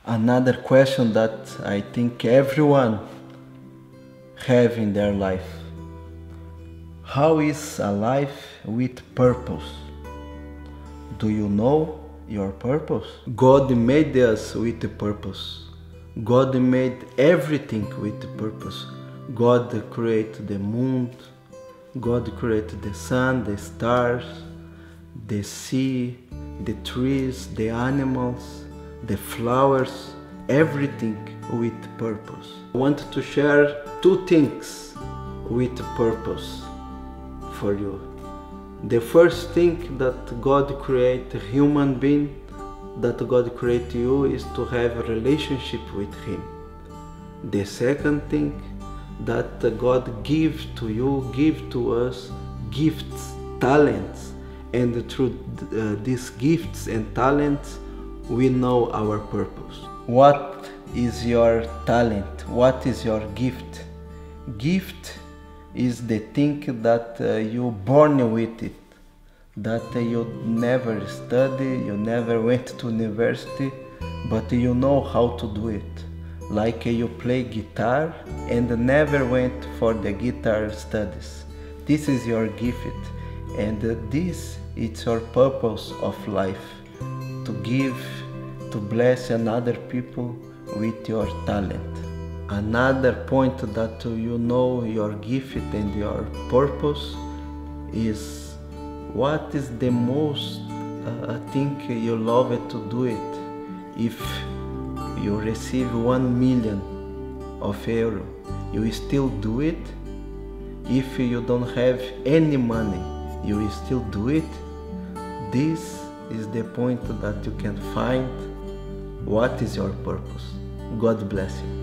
Another question that I think everyone have in their life. How is a life with purpose? Do you know your purpose? God made us with a purpose. God made everything with a purpose. God created the moon, God created the sun, the stars, the sea, the trees, the animals, the flowers, everything with purpose. I want to share two things with purpose for you. The first thing that God created human being, that God created you, is to have a relationship with Him. The second thing that God give to you, give to us, gifts, talents, and through these gifts and talents we know our purpose. What is your talent? What is your gift? Gift is the thing that you born with it, that you never study, you never went to university, but you know how to do it. Like you play guitar and never went for the guitar studies. This is your gift, and this is your purpose of life, to give, to bless another people with your talent. Another point that you know your gift and your purpose is what is the most thing you love to do it. If you receive 1 million of euro, you will still do it. If you don't have any money, you will still do it. This is the point that you can find what is your purpose. God bless you.